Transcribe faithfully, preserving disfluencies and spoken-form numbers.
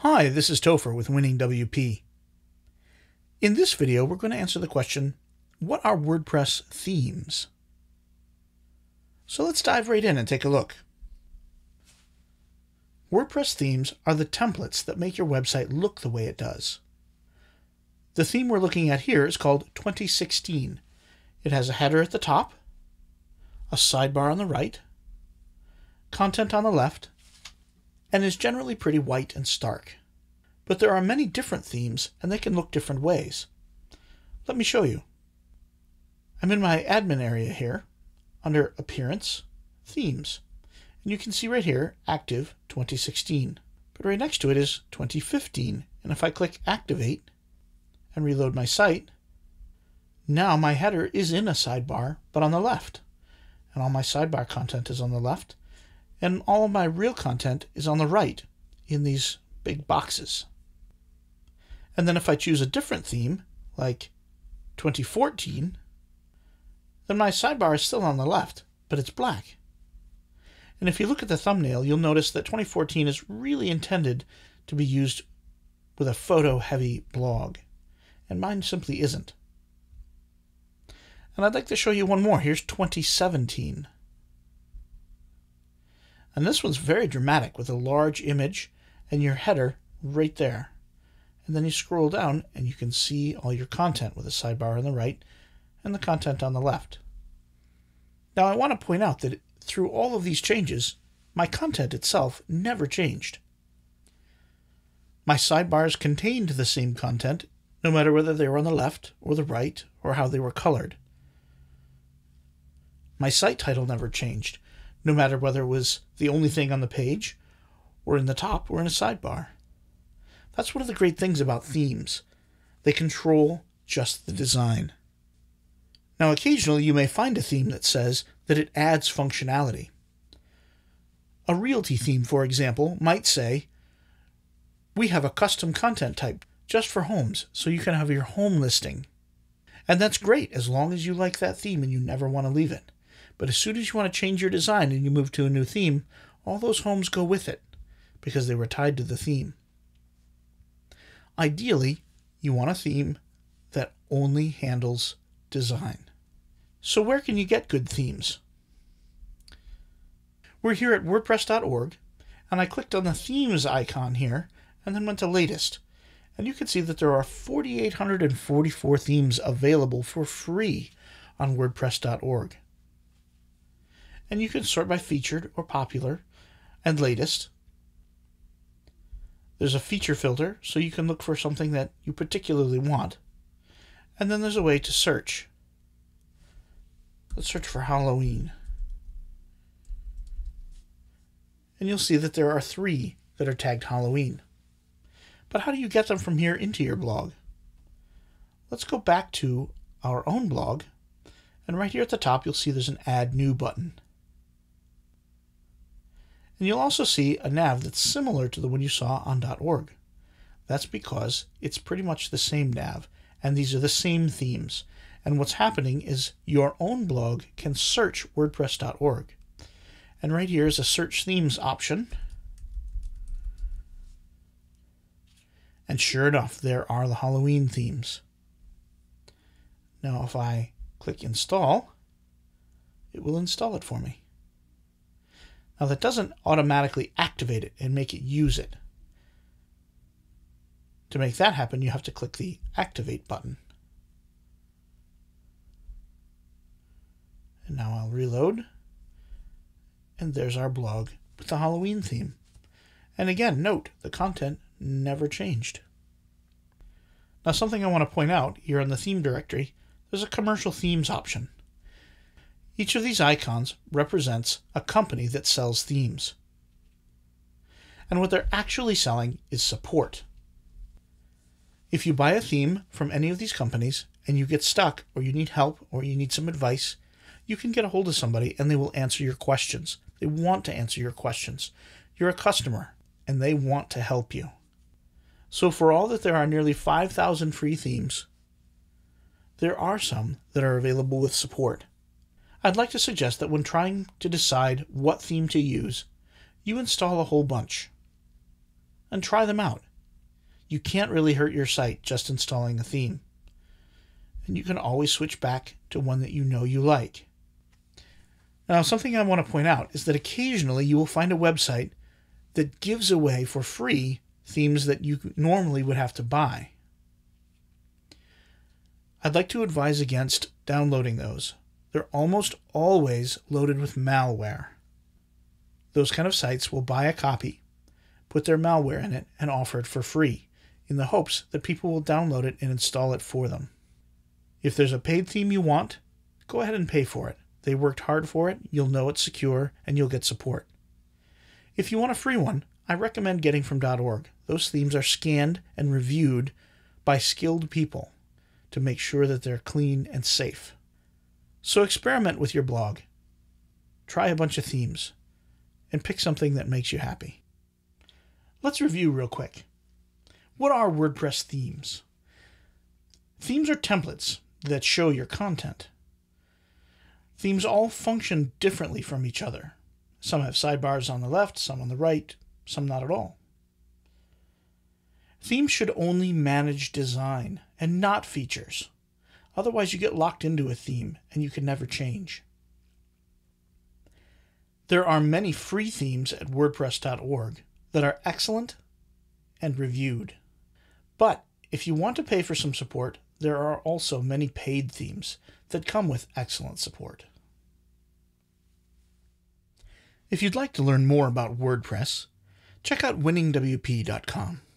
Hi, this is Topher with Winning W P. In this video, we're going to answer the question, what are WordPress themes? So let's dive right in and take a look. WordPress themes are the templates that make your website look the way it does. The theme we're looking at here is called twenty sixteen. It has a header at the top, a sidebar on the right, content on the left, and is generally pretty white and stark. But there are many different themes, and they can look different ways. Let me show you. I'm in my admin area here, under Appearance, Themes, and you can see right here, Active twenty sixteen. But right next to it is twenty fifteen, and if I click Activate and reload my site, now my header is in a sidebar, but on the left, and all my sidebar content is on the left, and all of my real content is on the right in these big boxes. And then if I choose a different theme, like twenty fourteen, then my sidebar is still on the left, but it's black. And if you look at the thumbnail, you'll notice that twenty fourteen is really intended to be used with a photo-heavy blog, and mine simply isn't. And I'd like to show you one more. Here's twenty seventeen. And this one's very dramatic with a large image and your header right there. And then you scroll down and you can see all your content with a sidebar on the right and the content on the left. Now I want to point out that through all of these changes, my content itself never changed. My sidebars contained the same content, no matter whether they were on the left or the right or how they were colored. My site title never changed, no matter whether it was the only thing on the page, or in the top, or in a sidebar. That's one of the great things about themes. They control just the design. Now, occasionally you may find a theme that says that it adds functionality. A realty theme, for example, might say, we have a custom content type just for homes, so you can have your home listing. And that's great, as long as you like that theme and you never want to leave it. But as soon as you want to change your design and you move to a new theme, all those homes go with it because they were tied to the theme. Ideally, you want a theme that only handles design. So where can you get good themes? We're here at WordPress dot org, and I clicked on the themes icon here and then went to latest. And you can see that there are four thousand eight hundred forty-four themes available for free on WordPress dot org. And you can sort by featured or popular and latest. There's a feature filter, so you can look for something that you particularly want. And then there's a way to search. Let's search for Halloween. And you'll see that there are three that are tagged Halloween. But how do you get them from here into your blog? Let's go back to our own blog, and right here at the top you'll see there's an Add New button. And you'll also see a nav that's similar to the one you saw on .org. That's because it's pretty much the same nav, and these are the same themes. And what's happening is your own blog can search WordPress dot org. And right here is a Search Themes option. And sure enough, there are the Halloween themes. Now if I click Install, it will install it for me. Now that doesn't automatically activate it and make it use it. To make that happen, you have to click the Activate button. And now I'll reload. And there's our blog with the Halloween theme. And again, note, the content never changed. Now something I want to point out, here in the theme directory, there's a commercial themes option. Each of these icons represents a company that sells themes. And what they're actually selling is support. If you buy a theme from any of these companies and you get stuck, or you need help, or you need some advice, you can get a hold of somebody and they will answer your questions. They want to answer your questions. You're a customer and they want to help you. So for all that there are nearly five thousand free themes, there are some that are available with support. I'd like to suggest that when trying to decide what theme to use, you install a whole bunch and try them out you can't really hurt your site just installing a theme. And you can always switch back to one that you know you like. Now, something I want to point out is that occasionally you will find a website that gives away for free themes that you normally would have to buy. I'd like to advise against downloading those. They're almost always loaded with malware. Those kind of sites will buy a copy, put their malware in it, and offer it for free, in the hopes that people will download it and install it for them. If there's a paid theme you want, go ahead and pay for it. They worked hard for it, you'll know it's secure, and you'll get support. If you want a free one, I recommend getting from .org. Those themes are scanned and reviewed by skilled people to make sure that they're clean and safe. So experiment with your blog. Try a bunch of themes and pick something that makes you happy. Let's review real quick. What are WordPress themes? Themes are templates that show your content. Themes all function differently from each other. Some have sidebars on the left, some on the right, some not at all. Themes should only manage design and not features. Otherwise, you get locked into a theme and you can never change. There are many free themes at WordPress dot org that are excellent and reviewed. But if you want to pay for some support, there are also many paid themes that come with excellent support. If you'd like to learn more about WordPress, check out winning W P dot com.